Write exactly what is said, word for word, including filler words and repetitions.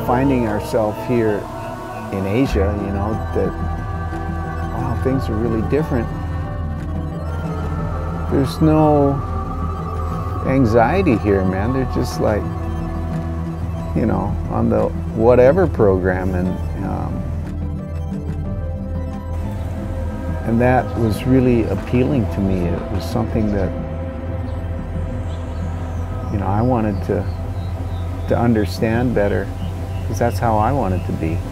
finding ourselves here in Asia, you know, that, wow, things are really different. There's no anxiety here, man. They're just like, you know, on the whatever program, and um, and that was really appealing to me. It was something that, you know, I wanted to to understand better, because that's how I wanted to be.